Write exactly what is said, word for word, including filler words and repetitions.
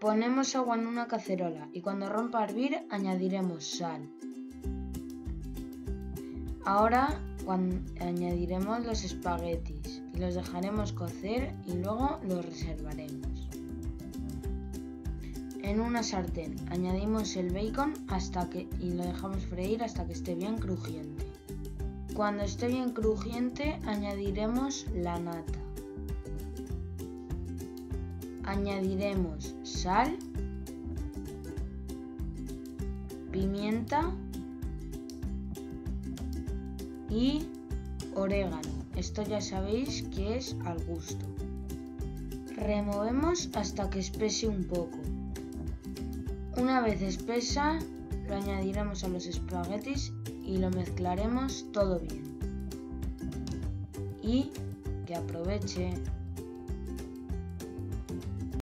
Ponemos agua en una cacerola y cuando rompa a hervir añadiremos sal. Ahora añadiremos los espaguetis y los dejaremos cocer y luego los reservaremos. En una sartén añadimos el bacon hasta que, y lo dejamos freír hasta que esté bien crujiente. Cuando esté bien crujiente añadiremos la nata. Añadiremos sal, pimienta y orégano. Esto ya sabéis que es al gusto. Removemos hasta que espese un poco. Una vez espesa, lo añadiremos a los espaguetis y lo mezclaremos todo bien. Y que aproveche.